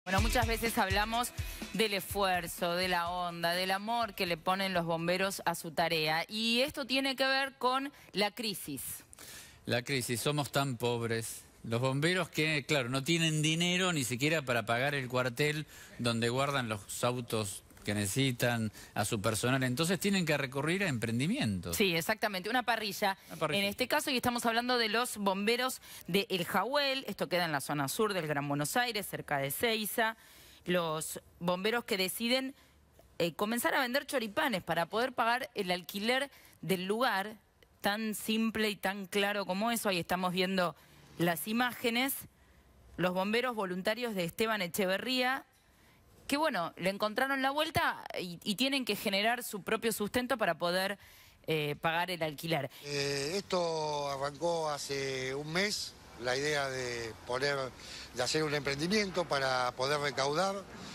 Bueno, muchas veces hablamos del esfuerzo, de la onda, del amor que le ponen los bomberos a su tarea. Y esto tiene que ver con la crisis. La crisis, somos tan pobres. Los bomberos que, claro, no tienen dinero ni siquiera para pagar el cuartel donde guardan los autos que necesitan, a su personal, entonces tienen que recurrir a emprendimientos. Sí, exactamente, una parrilla. En este caso, y estamos hablando de los bomberos de El Jahuel, esto queda en la zona sur del Gran Buenos Aires, cerca de Seiza. Los bomberos que deciden comenzar a vender choripanes para poder pagar el alquiler del lugar, tan simple y tan claro como eso. Ahí estamos viendo las imágenes. Los bomberos voluntarios de Esteban Echeverría, que bueno, le encontraron la vuelta y tienen que generar su propio sustento para poder pagar el alquiler. Esto arrancó hace un mes, la idea de hacer un emprendimiento para poder recaudar.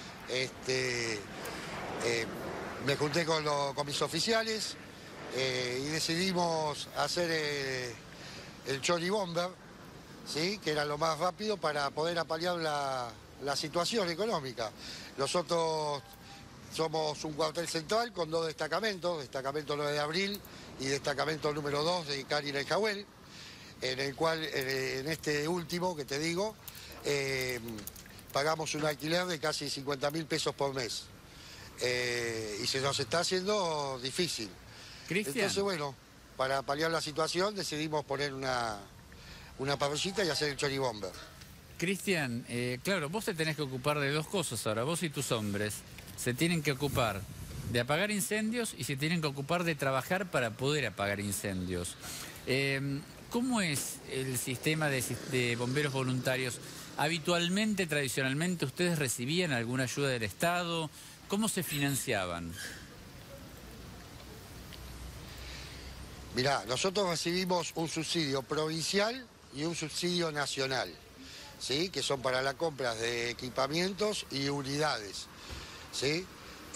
Me junté con mis oficiales y decidimos hacer el Chori Bomber, ¿sí? Que era lo más rápido para poder apalear la situación económica. Nosotros somos un cuartel central con dos destacamentos, destacamento 9 de abril y destacamento número 2 de Cani El Jahuel, en el cual, en este último que te digo, pagamos un alquiler de casi 50.000 pesos por mes. Y se nos está haciendo difícil. Cristian. Entonces, bueno, para paliar la situación decidimos poner una parrillita y hacer el Chori Bomber. Cristian, claro, vos te tenés que ocupar de dos cosas ahora. Vos y tus hombres se tienen que ocupar de apagar incendios y se tienen que ocupar de trabajar para poder apagar incendios. ¿Cómo es el sistema de bomberos voluntarios? Habitualmente, tradicionalmente, ¿ustedes recibían alguna ayuda del Estado? ¿Cómo se financiaban? Mirá, nosotros recibimos un subsidio provincial y un subsidio nacional, ¿sí? Que son para la compra de equipamientos y unidades, ¿sí?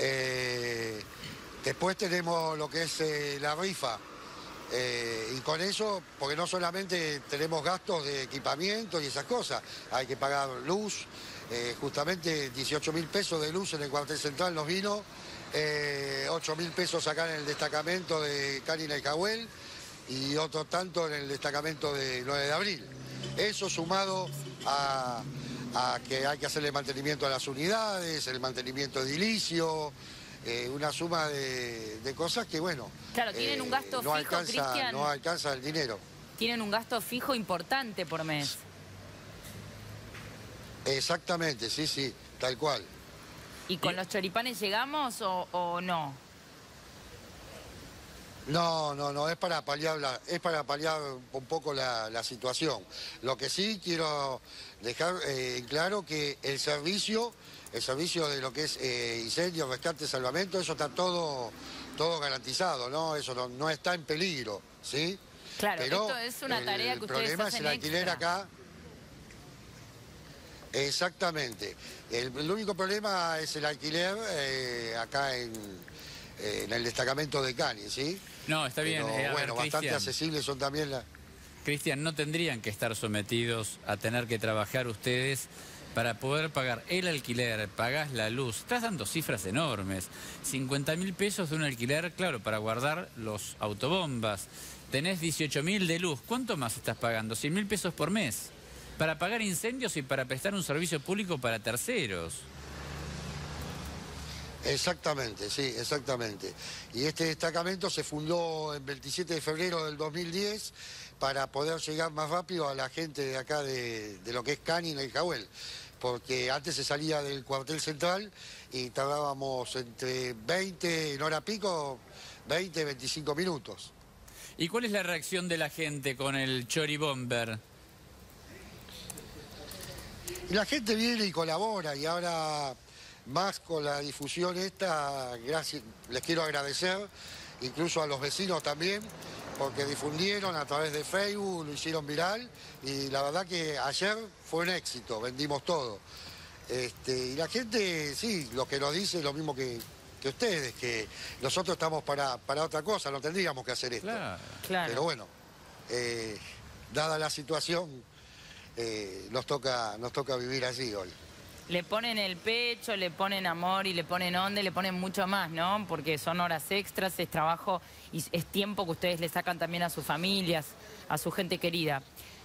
Después tenemos lo que es la rifa, y con eso, porque no solamente tenemos gastos de equipamiento y esas cosas, hay que pagar luz, justamente 18.000 pesos de luz en el cuartel central nos vino, 8.000 pesos acá en el destacamento de Cani El Jahuel y otro tanto en el destacamento de 9 de abril. Eso sumado a que hay que hacerle mantenimiento a las unidades, el mantenimiento edilicio, una suma de cosas que, bueno, claro, tienen un gasto no fijo, Cristian. No alcanza el dinero. Tienen un gasto fijo importante por mes. Exactamente, sí, sí, tal cual. ¿Y con los choripanes llegamos o no? No, es para paliar un poco la situación. Lo que sí quiero dejar en claro que el servicio de lo que es incendio, rescate, salvamento, eso está todo garantizado, ¿no? Eso no está en peligro, ¿sí? Claro, pero esto es una tarea que ustedes hacen. El problema es el alquiler extra. acá. Exactamente. El único problema es el alquiler acá en el destacamento de Cani, ¿sí? No, está bien. Pero, bueno, bastante accesibles son también las... Cristian, no tendrían que estar sometidos a tener que trabajar ustedes para poder pagar el alquiler, pagás la luz. Estás dando cifras enormes. 50.000 pesos de un alquiler, claro, para guardar los autobombas. Tenés 18.000 de luz. ¿Cuánto más estás pagando? 100.000 pesos por mes. Para pagar incendios y para prestar un servicio público para terceros. Exactamente, sí, exactamente. Y este destacamento se fundó el 27 de febrero del 2010 para poder llegar más rápido a la gente de acá de lo que es Cani El Jahuel. Porque antes se salía del cuartel central y tardábamos entre 20, en hora pico, 20, 25 minutos. ¿Y cuál es la reacción de la gente con el Chori Bomber? Y la gente viene y colabora y ahora... Más con la difusión esta, gracias, les quiero agradecer, incluso a los vecinos también, porque difundieron a través de Facebook, lo hicieron viral, y la verdad que ayer fue un éxito, vendimos todo. Y la gente, sí, lo que nos dice es lo mismo que ustedes, que nosotros estamos para otra cosa, no tendríamos que hacer esto. Claro. Pero bueno, dada la situación, nos toca vivir así hoy. Le ponen el pecho, le ponen amor y le ponen onda y le ponen mucho más, ¿no? Porque son horas extras, es trabajo y es tiempo que ustedes le sacan también a sus familias, a su gente querida.